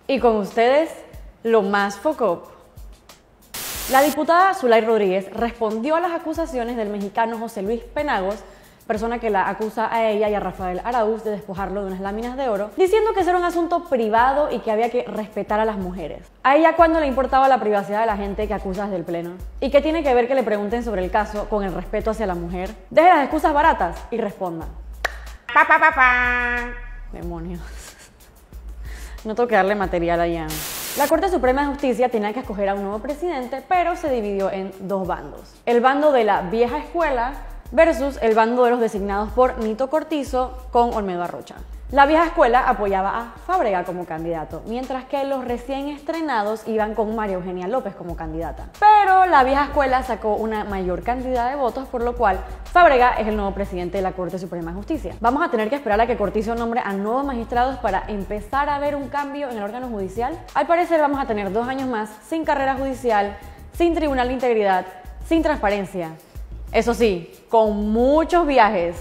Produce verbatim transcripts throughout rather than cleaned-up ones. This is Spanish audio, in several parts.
Y con ustedes, lo más foco. La diputada Zulay Rodríguez respondió a las acusaciones del mexicano José Luis Penagos, persona que la acusa a ella y a Rafael Araúz de despojarlo de unas láminas de oro, diciendo que ese era un asunto privado y que había que respetar a las mujeres. A ella, ¿cuándo le importaba la privacidad de la gente que acusas del pleno? ¿Y qué tiene que ver que le pregunten sobre el caso con el respeto hacia la mujer? Deje las excusas baratas y responda. Pa, pa, pa, pa. Demonios. No tengo que darle material allá. La Corte Suprema de Justicia tenía que escoger a un nuevo presidente, pero se dividió en dos bandos. El bando de la vieja escuela versus el bando de los designados por Nito Cortizo con Olmedo Arrocha. La vieja escuela apoyaba a Fábrega como candidato, mientras que los recién estrenados iban con María Eugenia López como candidata. Pero la vieja escuela sacó una mayor cantidad de votos, por lo cual Fábrega es el nuevo presidente de la Corte Suprema de Justicia. Vamos a tener que esperar a que Cortizo nombre a nuevos magistrados para empezar a ver un cambio en el órgano judicial. Al parecer vamos a tener dos años más sin carrera judicial, sin tribunal de integridad, sin transparencia. Eso sí, con muchos viajes.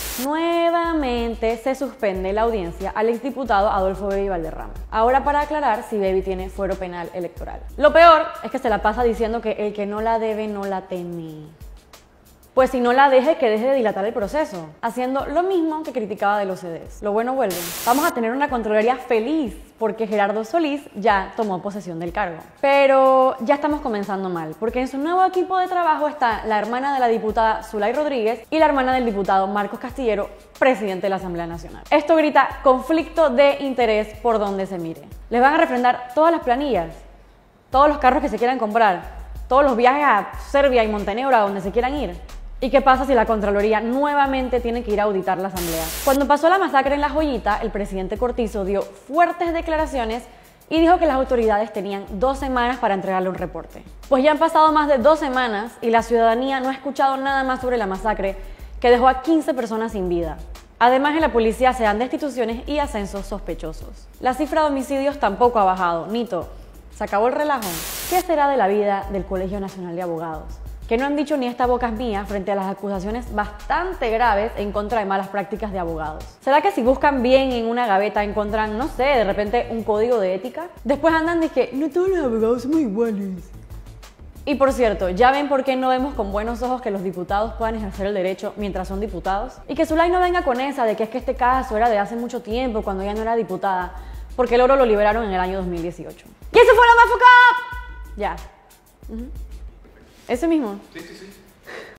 Nuevamente se suspende la audiencia al exdiputado Adolfo Baby Valderrama. Ahora para aclarar si Baby tiene fuero penal electoral. Lo peor es que se la pasa diciendo que el que no la debe no la teme. Pues si no la deje, que deje de dilatar el proceso, haciendo lo mismo que criticaba de los C Ds. Lo bueno vuelve. Vamos a tener una Contraloría feliz porque Gerardo Solís ya tomó posesión del cargo. Pero ya estamos comenzando mal, porque en su nuevo equipo de trabajo está la hermana de la diputada Zulay Rodríguez y la hermana del diputado Marcos Castillero, presidente de la Asamblea Nacional. Esto grita conflicto de interés por donde se mire. Les van a refrendar todas las planillas, todos los carros que se quieran comprar, todos los viajes a Serbia y Montenegro, a donde se quieran ir. ¿Y qué pasa si la Contraloría nuevamente tiene que ir a auditar la Asamblea? Cuando pasó la masacre en La Joyita, el presidente Cortizo dio fuertes declaraciones y dijo que las autoridades tenían dos semanas para entregarle un reporte. Pues ya han pasado más de dos semanas y la ciudadanía no ha escuchado nada más sobre la masacre que dejó a quince personas sin vida. Además, en la policía se dan destituciones y ascensos sospechosos. La cifra de homicidios tampoco ha bajado. Nito, ¿se acabó el relajo? ¿Qué será de la vida del Colegio Nacional de Abogados? Que no han dicho ni esta boca es mía frente a las acusaciones bastante graves en contra de malas prácticas de abogados. ¿Será que si buscan bien en una gaveta encuentran, no sé, de repente un código de ética? Después andan de que no todos los abogados somos iguales. Y por cierto, ¿ya ven por qué no vemos con buenos ojos que los diputados puedan ejercer el derecho mientras son diputados? Y que Zulay no venga con esa de que es que este caso era de hace mucho tiempo, cuando ella no era diputada, porque el oro lo liberaron en el año dos mil dieciocho. ¿Y eso fue lo más foco? Ya. Uh-huh. Ese mismo. Sí, sí, sí.